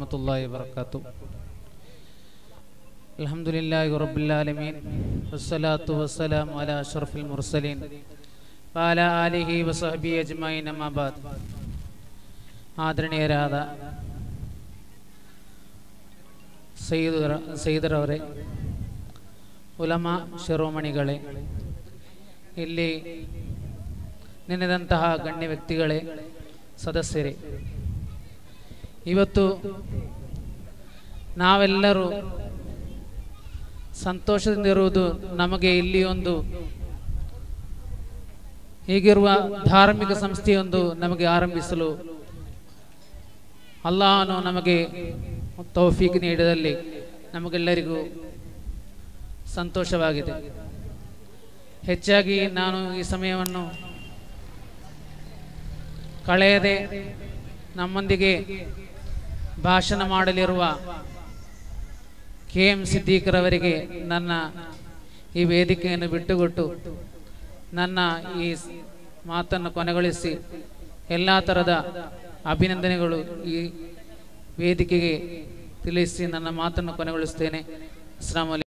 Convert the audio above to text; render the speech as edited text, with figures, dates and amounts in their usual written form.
warahmatullahi wabarakatuh. Alhamdulillahi rabbil alamin. Wassalatu wassalamu ala ashrafil mursalin wa ala alihi wa sahbihi ajma'in, amma ba'd. ಆದರಣೀಯರಾದ ಸೈದರವರೇ, Ulama ಶಿರೋಮಣಿಗಳೇ, ಇಲ್ಲಿ ನೆನೆದಂತಹ ಗಣ್ಯ ವ್ಯಕ್ತಿಗಳೇ, ಸದಸ್ಯರೇ, ಇವತ್ತು ನಾವೆಲ್ಲರೂ ಸಂತೋಷದಿಂದಿರುವುದು ನಮಗೆ ಇಲ್ಲಿ ಒಂದು ಹೀಗಿರುವ ಧಾರ್ಮಿಕ ಸಂಸ್ಥೆಯೊಂದು ನಮಗೆ ಆರಂಭಿಸಲು ಅಲ್ಲಾಹನು ನಮಗೆ ತೌಫೀಕ್ ನೀಡಿದಲ್ಲಿ ನಮಗೆಲ್ಲರಿಗೂ ಸಂತೋಷವಾಗಿದೆ. ಹೆಚ್ಚಾಗಿ ನಾನು ಈ ಸಮಯವನ್ನು ಕಳೆಯದೆ ನಮ್ಮೊಂದಿಗೆ ಭಾಷಣ ಮಾಡಲಿರುವ KM ಸಿದ್ದೀಕರವರಿಗೆ ನನ್ನ ಈ ವೇದಿಕೆಯನ್ನು ಬಿಟ್ಟುಕೊಟ್ಟು ನನ್ನ ಈ ಮಾತನ್ನು ಕೊನೆಗೊಳಿಸಿ ಎಲ್ಲ ಥರದ ಅಭಿನಂದನೆಗಳು ಈ ವೇದಿಕೆಗೆ ತಿಳಿಸಿ ನನ್ನ ಮಾತನ್ನು ಕೊನೆಗೊಳಿಸ್ತೇನೆ. ಅಸ್ಸಲಾಮು ಅಲೈಕುಂ.